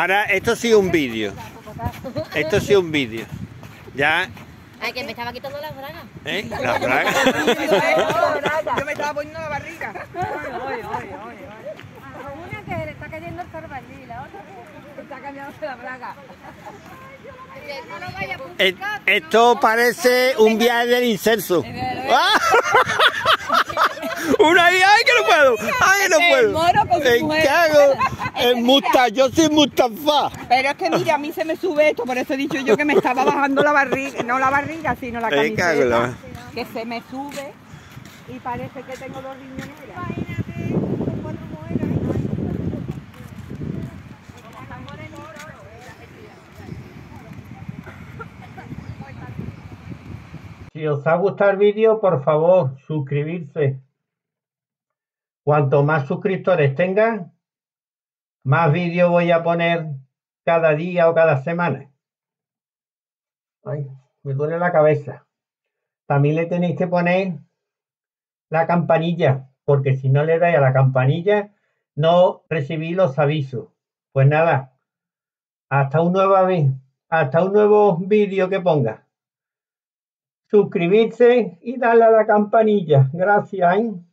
Ahora, esto sí es un vídeo. Esto sí es un vídeo. Ya. Ay, que me estaba quitando las bragas. ¿Eh? Las bragas. Yo me estaba poniendo la barriga. Una que le está cayendo el carbalí, la otra que está cambiando la braga. Esto parece un viaje del incenso. Una ahí, ¡ay que no puedo! ¡Ay que no puedo! El moro con su mujer. Yo soy Mustafa. Pero es que mira, a mí se me sube esto, por eso he dicho yo que me estaba bajando la barriga, no la barriga, sino la camiseta, que se me sube y parece que tengo 2 riñoneras. Si os ha gustado el vídeo, por favor, suscribirse. Cuanto más suscriptores tengan, más vídeos voy a poner cada día o cada semana. Ay, me duele la cabeza. También le tenéis que poner la campanilla, porque si no le dais a la campanilla, no recibís los avisos. Pues nada, hasta un nuevo vídeo que ponga. Suscribirse y darle a la campanilla. Gracias.